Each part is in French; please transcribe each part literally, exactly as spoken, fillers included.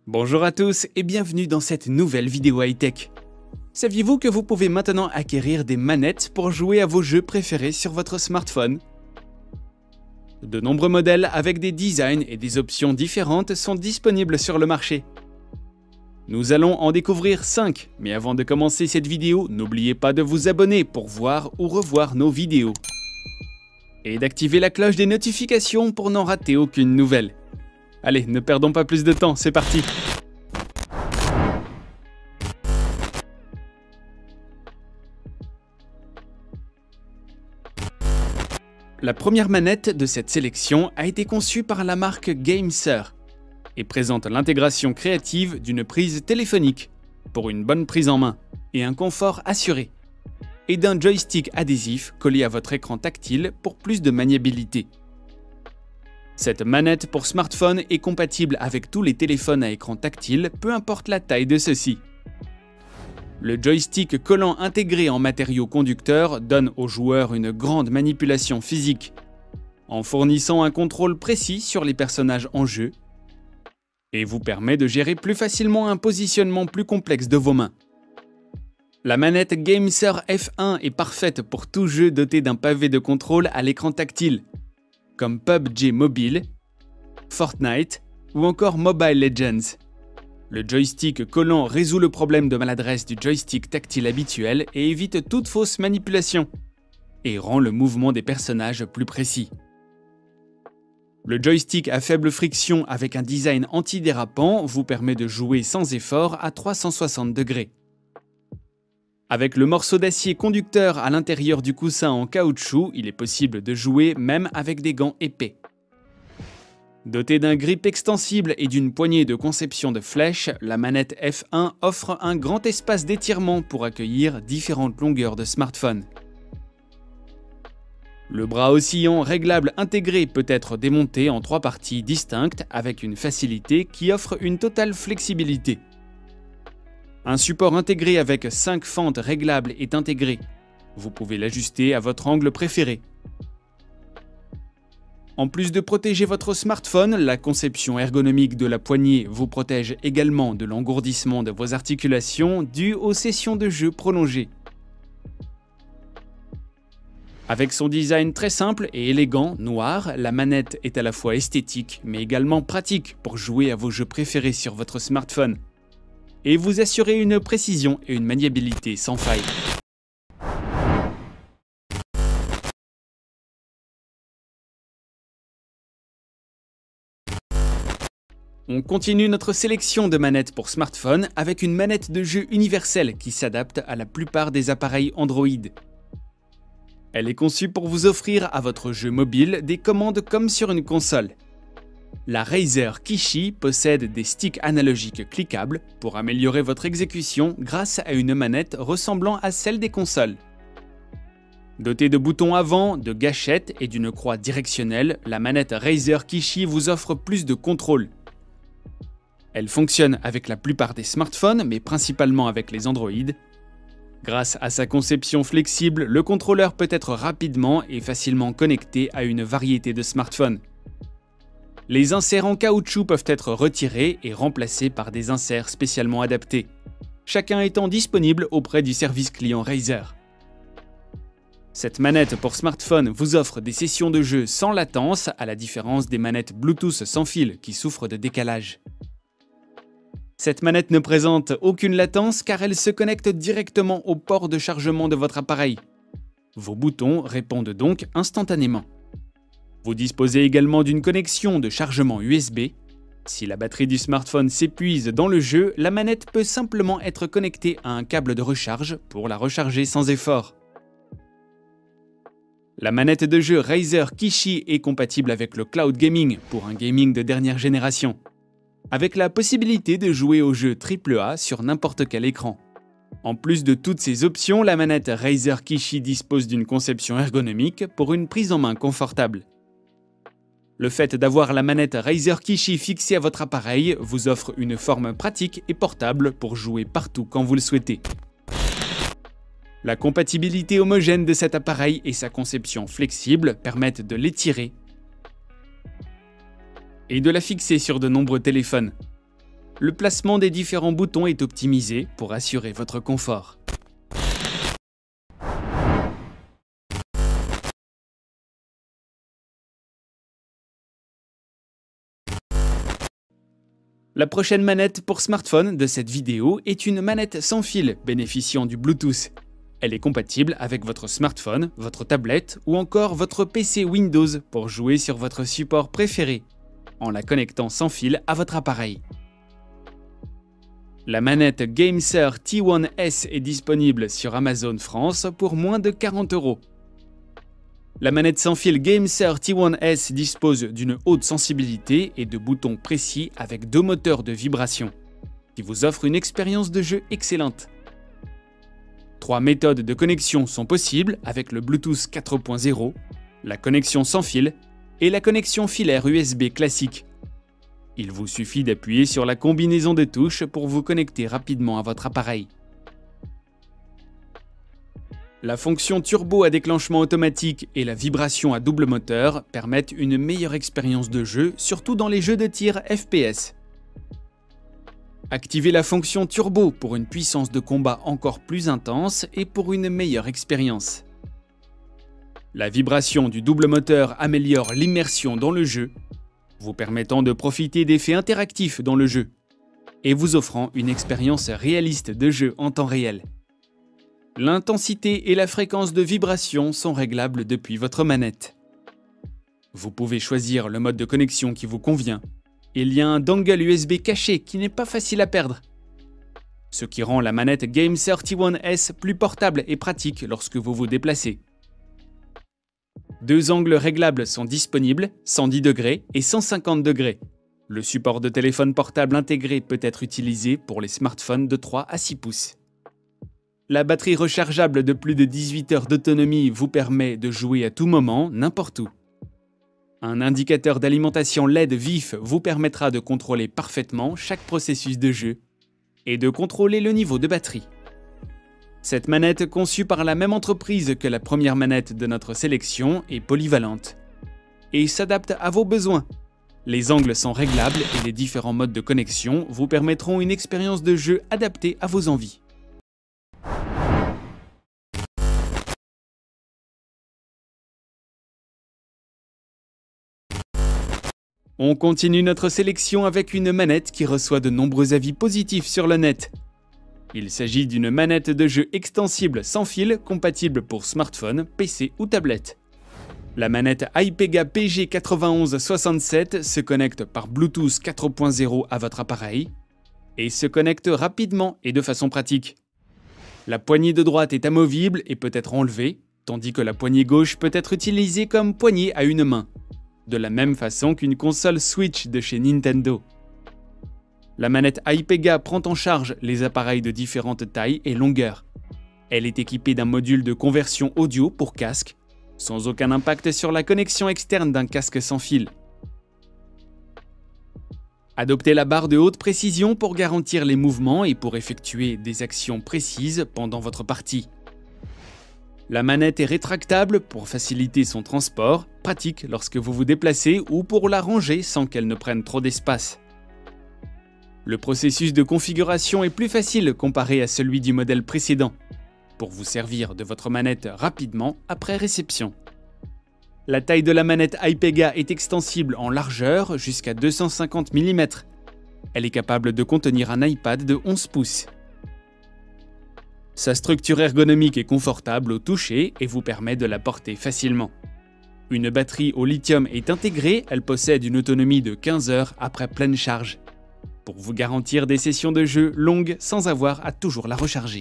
Bonjour à tous et bienvenue dans cette nouvelle vidéo high-tech. Saviez-vous que vous pouvez maintenant acquérir des manettes pour jouer à vos jeux préférés sur votre smartphone? De nombreux modèles avec des designs et des options différentes sont disponibles sur le marché. Nous allons en découvrir cinq, mais avant de commencer cette vidéo, n'oubliez pas de vous abonner pour voir ou revoir nos vidéos. Et d'activer la cloche des notifications pour n'en rater aucune nouvelle. Allez, ne perdons pas plus de temps, c'est parti! La première manette de cette sélection a été conçue par la marque GameSir et présente l'intégration créative d'une prise téléphonique pour une bonne prise en main et un confort assuré, et d'un joystick adhésif collé à votre écran tactile pour plus de maniabilité. Cette manette pour smartphone est compatible avec tous les téléphones à écran tactile, peu importe la taille de ceux-ci. Le joystick collant intégré en matériaux conducteurs donne au joueur une grande manipulation physique, en fournissant un contrôle précis sur les personnages en jeu, et vous permet de gérer plus facilement un positionnement plus complexe de vos mains. La manette GameSir F un est parfaite pour tout jeu doté d'un pavé de contrôle à l'écran tactile, comme P U B G Mobile, Fortnite ou encore Mobile Legends. Le joystick collant résout le problème de maladresse du joystick tactile habituel et évite toute fausse manipulation, et rend le mouvement des personnages plus précis. Le joystick à faible friction avec un design antidérapant vous permet de jouer sans effort à trois cent soixante degrés. Avec le morceau d'acier conducteur à l'intérieur du coussin en caoutchouc, il est possible de jouer même avec des gants épais. Dotée d'un grip extensible et d'une poignée de conception de flèche, la manette F un offre un grand espace d'étirement pour accueillir différentes longueurs de smartphone. Le bras oscillant réglable intégré peut être démonté en trois parties distinctes avec une facilité qui offre une totale flexibilité. Un support intégré avec cinq fentes réglables est intégré. Vous pouvez l'ajuster à votre angle préféré. En plus de protéger votre smartphone, la conception ergonomique de la poignée vous protège également de l'engourdissement de vos articulations dû aux sessions de jeu prolongées. Avec son design très simple et élégant, noir, la manette est à la fois esthétique mais également pratique pour jouer à vos jeux préférés sur votre smartphone et vous assurer une précision et une maniabilité sans faille. On continue notre sélection de manettes pour smartphone avec une manette de jeu universelle qui s'adapte à la plupart des appareils Android. Elle est conçue pour vous offrir à votre jeu mobile des commandes comme sur une console. La Razer Kishi possède des sticks analogiques cliquables pour améliorer votre exécution grâce à une manette ressemblant à celle des consoles. Dotée de boutons avant, de gâchettes et d'une croix directionnelle, la manette Razer Kishi vous offre plus de contrôle. Elle fonctionne avec la plupart des smartphones, mais principalement avec les Android. Grâce à sa conception flexible, le contrôleur peut être rapidement et facilement connecté à une variété de smartphones. Les inserts en caoutchouc peuvent être retirés et remplacés par des inserts spécialement adaptés, chacun étant disponible auprès du service client Razer. Cette manette pour smartphone vous offre des sessions de jeu sans latence, à la différence des manettes Bluetooth sans fil qui souffrent de décalage. Cette manette ne présente aucune latence car elle se connecte directement au port de chargement de votre appareil. Vos boutons répondent donc instantanément. Vous disposez également d'une connexion de chargement U S B. Si la batterie du smartphone s'épuise dans le jeu, la manette peut simplement être connectée à un câble de recharge pour la recharger sans effort. La manette de jeu Razer Kishi est compatible avec le cloud gaming pour un gaming de dernière génération, avec la possibilité de jouer aux jeux triple A sur n'importe quel écran. En plus de toutes ces options, la manette Razer Kishi dispose d'une conception ergonomique pour une prise en main confortable. Le fait d'avoir la manette Razer Kishi fixée à votre appareil vous offre une forme pratique et portable pour jouer partout quand vous le souhaitez. La compatibilité homogène de cet appareil et sa conception flexible permettent de l'étirer et de la fixer sur de nombreux téléphones. Le placement des différents boutons est optimisé pour assurer votre confort. La prochaine manette pour smartphone de cette vidéo est une manette sans fil bénéficiant du Bluetooth. Elle est compatible avec votre smartphone, votre tablette ou encore votre P C Windows pour jouer sur votre support préféré, en la connectant sans fil à votre appareil. La manette GameSir T un S est disponible sur Amazon France pour moins de quarante euros. La manette sans fil GameSir T un S dispose d'une haute sensibilité et de boutons précis avec deux moteurs de vibration, qui vous offrent une expérience de jeu excellente. Trois méthodes de connexion sont possibles avec le Bluetooth quatre point zéro, la connexion sans fil et la connexion filaire U S B classique. Il vous suffit d'appuyer sur la combinaison de touches pour vous connecter rapidement à votre appareil. La fonction turbo à déclenchement automatique et la vibration à double moteur permettent une meilleure expérience de jeu, surtout dans les jeux de tir F P S. Activez la fonction turbo pour une puissance de combat encore plus intense et pour une meilleure expérience. La vibration du double moteur améliore l'immersion dans le jeu, vous permettant de profiter d'effets interactifs dans le jeu et vous offrant une expérience réaliste de jeu en temps réel. L'intensité et la fréquence de vibration sont réglables depuis votre manette. Vous pouvez choisir le mode de connexion qui vous convient. Il y a un dongle U S B caché qui n'est pas facile à perdre, ce qui rend la manette GameSir T un S plus portable et pratique lorsque vous vous déplacez. Deux angles réglables sont disponibles, cent dix degrés et cent cinquante degrés. Le support de téléphone portable intégré peut être utilisé pour les smartphones de trois à six pouces. La batterie rechargeable de plus de dix-huit heures d'autonomie vous permet de jouer à tout moment, n'importe où. Un indicateur d'alimentation L E D vif vous permettra de contrôler parfaitement chaque processus de jeu et de contrôler le niveau de batterie. Cette manette, conçue par la même entreprise que la première manette de notre sélection, est polyvalente et s'adapte à vos besoins. Les angles sont réglables et les différents modes de connexion vous permettront une expérience de jeu adaptée à vos envies. On continue notre sélection avec une manette qui reçoit de nombreux avis positifs sur le net. Il s'agit d'une manette de jeu extensible sans fil compatible pour smartphone, P C ou tablette. La manette Hypega P G quatre-vingt-onze soixante-sept se connecte par Bluetooth quatre point zéro à votre appareil et se connecte rapidement et de façon pratique. La poignée de droite est amovible et peut être enlevée, tandis que la poignée gauche peut être utilisée comme poignée à une main, de la même façon qu'une console Switch de chez Nintendo. La manette Hypega prend en charge les appareils de différentes tailles et longueurs. Elle est équipée d'un module de conversion audio pour casque, sans aucun impact sur la connexion externe d'un casque sans fil. Adoptez la barre de haute précision pour garantir les mouvements et pour effectuer des actions précises pendant votre partie. La manette est rétractable pour faciliter son transport, pratique lorsque vous vous déplacez ou pour la ranger sans qu'elle ne prenne trop d'espace. Le processus de configuration est plus facile comparé à celui du modèle précédent, pour vous servir de votre manette rapidement après réception. La taille de la manette Hypega est extensible en largeur jusqu'à deux cent cinquante millimètres. Elle est capable de contenir un iPad de onze pouces. Sa structure ergonomique est confortable au toucher et vous permet de la porter facilement. Une batterie au lithium est intégrée, elle possède une autonomie de quinze heures après pleine charge, pour vous garantir des sessions de jeu longues sans avoir à toujours la recharger.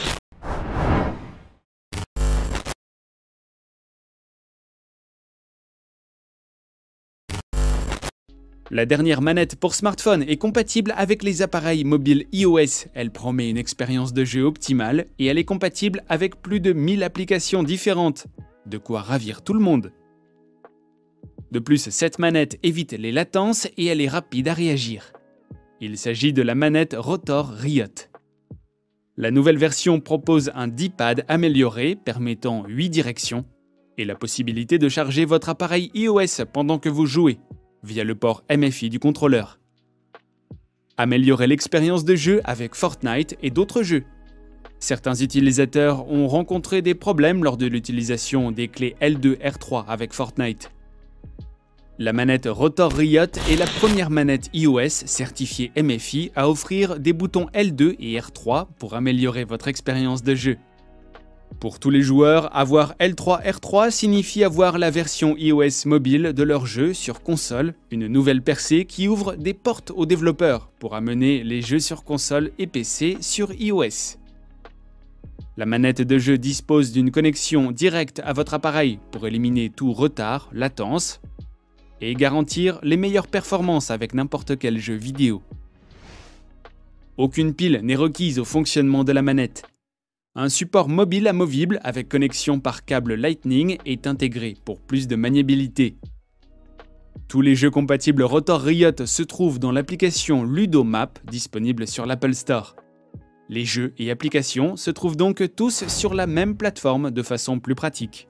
La dernière manette pour smartphone est compatible avec les appareils mobiles iOS. Elle promet une expérience de jeu optimale et elle est compatible avec plus de mille applications différentes. De quoi ravir tout le monde. De plus, cette manette évite les latences et elle est rapide à réagir. Il s'agit de la manette Rotor Riot. La nouvelle version propose un D-pad amélioré permettant huit directions et la possibilité de charger votre appareil iOS pendant que vous jouez, via le port M F I du contrôleur. Améliorer l'expérience de jeu avec Fortnite et d'autres jeux. Certains utilisateurs ont rencontré des problèmes lors de l'utilisation des clés L deux R trois avec Fortnite. La manette Rotor Riot est la première manette iOS certifiée M F I à offrir des boutons L deux et R trois pour améliorer votre expérience de jeu. Pour tous les joueurs, avoir L trois R trois signifie avoir la version iOS mobile de leur jeu sur console, une nouvelle percée qui ouvre des portes aux développeurs pour amener les jeux sur console et P C sur iOS. La manette de jeu dispose d'une connexion directe à votre appareil pour éliminer tout retard, latence, et garantir les meilleures performances avec n'importe quel jeu vidéo. Aucune pile n'est requise au fonctionnement de la manette. Un support mobile amovible avec connexion par câble Lightning est intégré pour plus de maniabilité. Tous les jeux compatibles Rotor Riot se trouvent dans l'application Ludomap disponible sur l'Apple Store. Les jeux et applications se trouvent donc tous sur la même plateforme de façon plus pratique.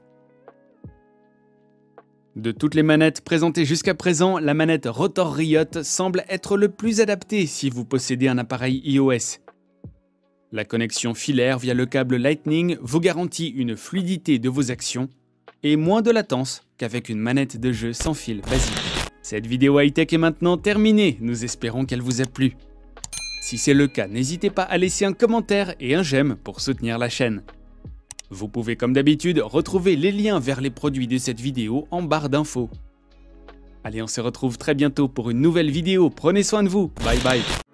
De toutes les manettes présentées jusqu'à présent, la manette Rotor Riot semble être le plus adapté si vous possédez un appareil iOS. La connexion filaire via le câble Lightning vous garantit une fluidité de vos actions et moins de latence qu'avec une manette de jeu sans fil basique. Cette vidéo high-tech est maintenant terminée, nous espérons qu'elle vous a plu. Si c'est le cas, n'hésitez pas à laisser un commentaire et un j'aime pour soutenir la chaîne. Vous pouvez comme d'habitude retrouver les liens vers les produits de cette vidéo en barre d'infos. Allez, on se retrouve très bientôt pour une nouvelle vidéo, prenez soin de vous, bye bye.